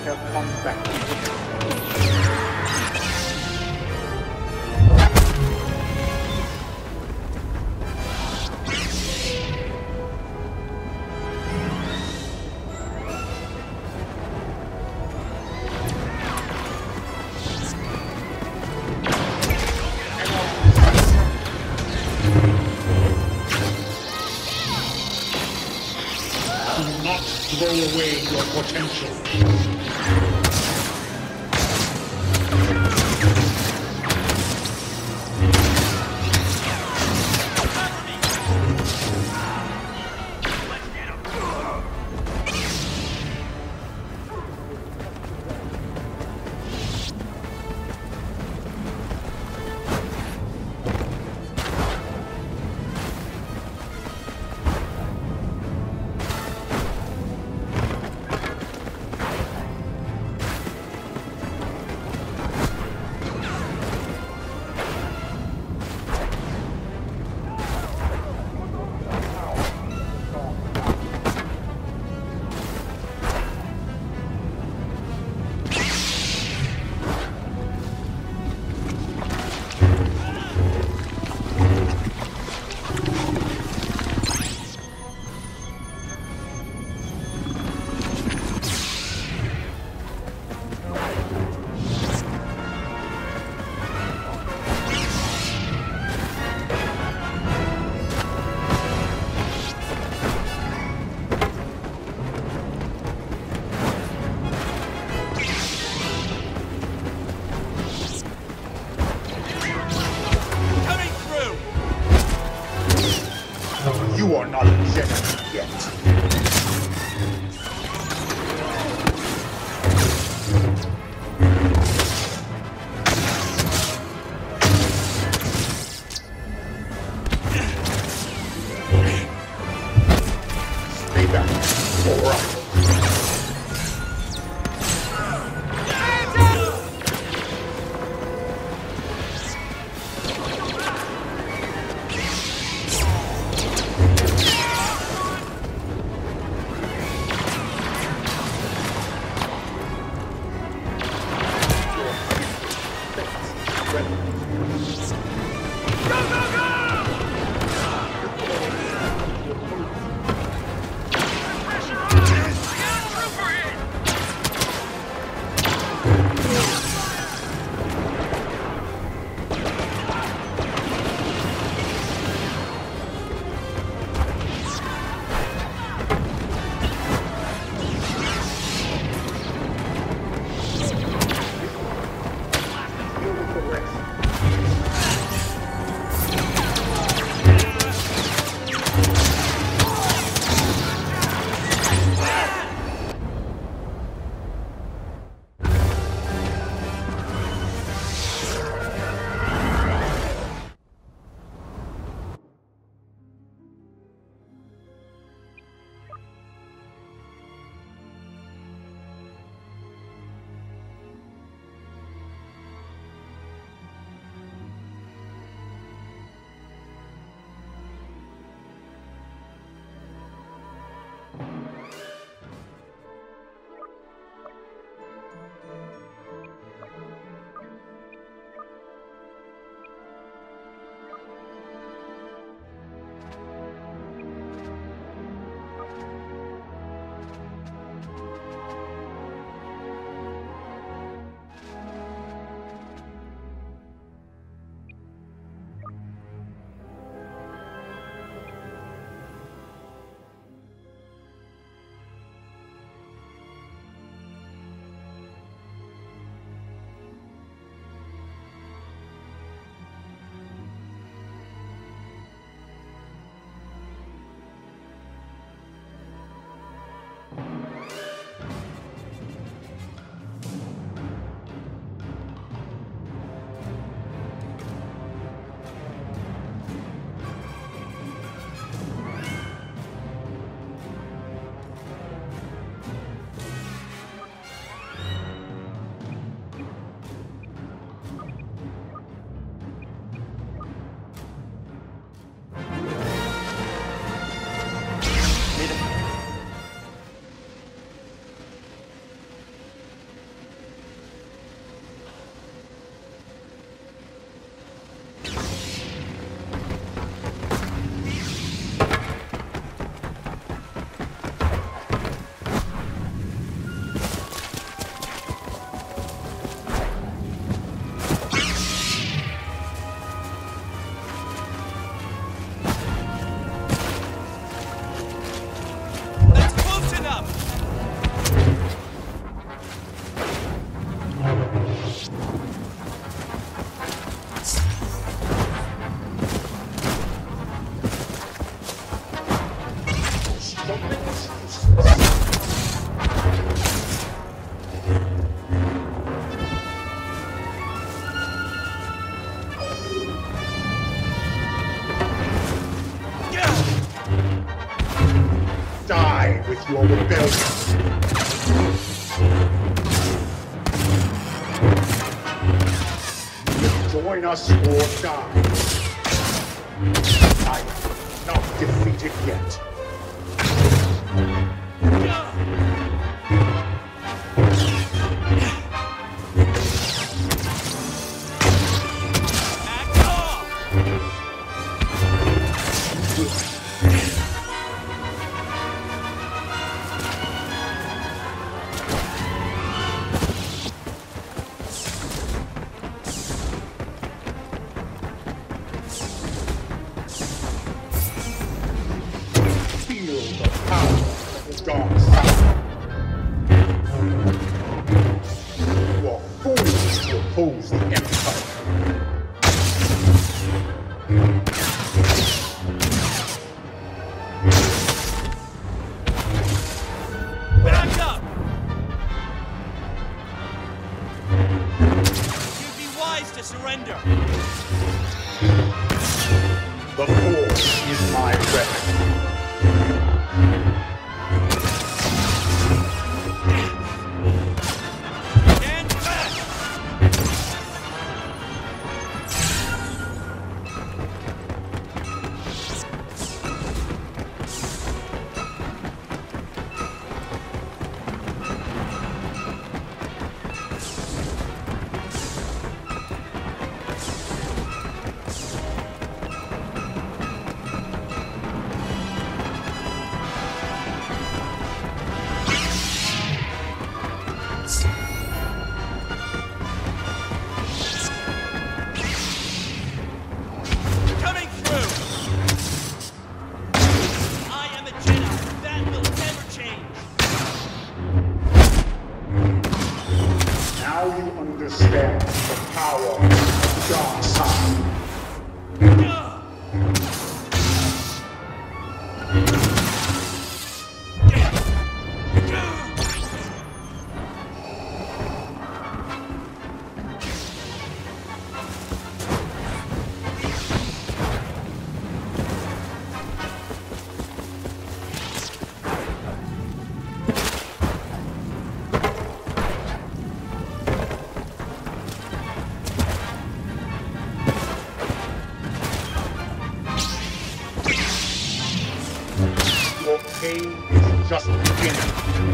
have contact. Do not throw away your potential. You are not a Jedi yet. Stay back. All right. Something's useless. Die with your rebellion. Join us or die. I am not defeated yet. Dark side. You are fools to oppose the Empire. Back up! You'd be wise to surrender. The Force is my weapon. Now you understand the power of the dark side. Your pain is just beginning.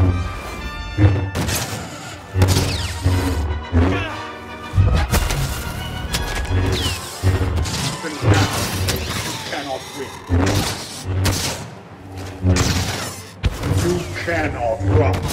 Even now, you cannot win. You cannot run.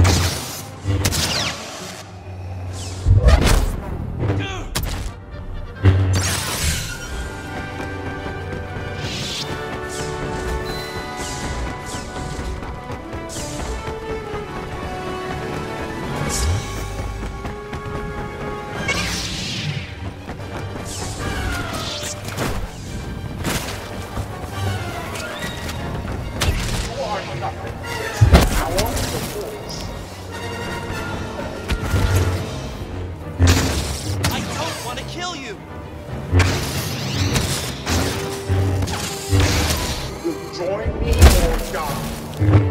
I don't want to kill you! You join me or die.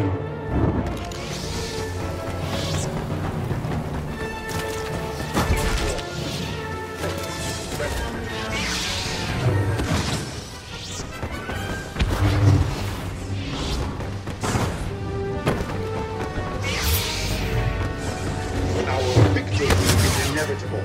Our victory is inevitable.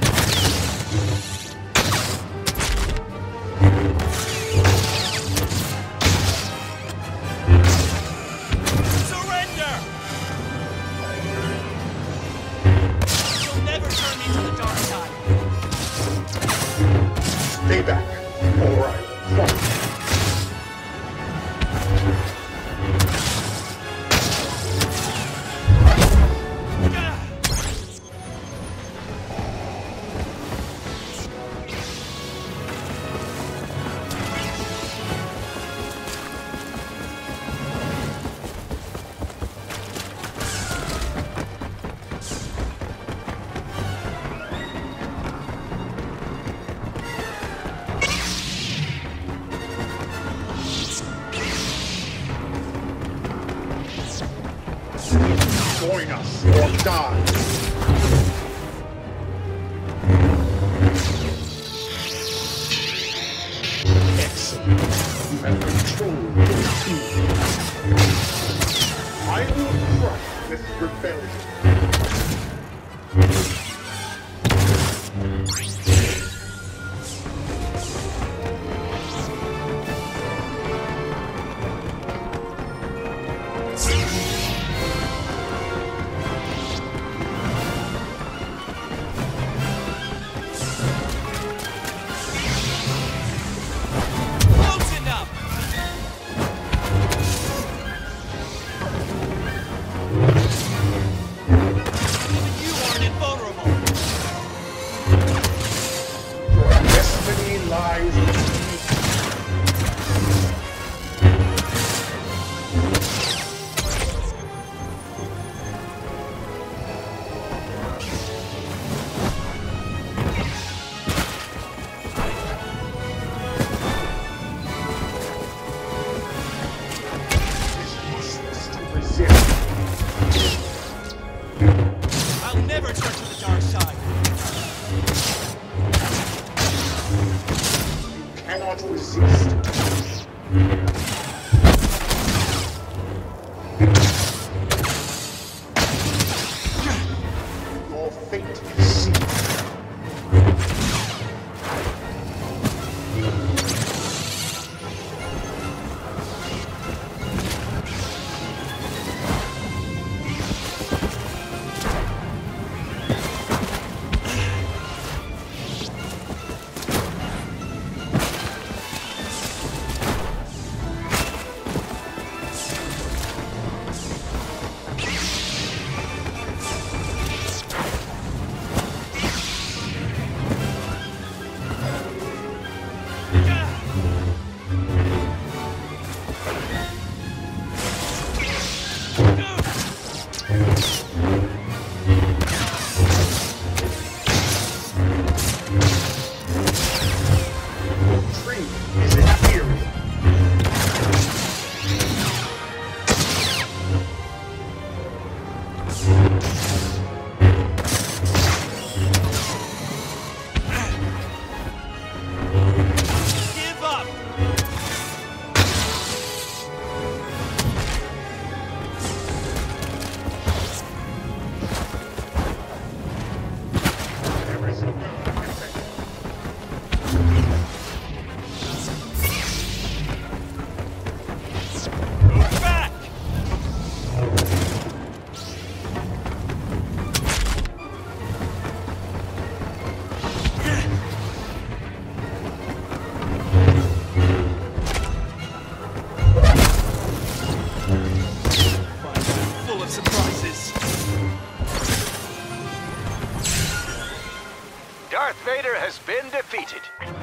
Join us or die. Excellent. You have controlled your team. I will crush this rebellion. Close enough! Even you aren't invulnerable! Your destiny lies with me. It's useless to resist. I'll never turn to the dark side! Cannot resist. Your fate is sealed. Tree is inferior. Give up! There is no effect. Move back! Full of surprises. Darth Vader has been defeated.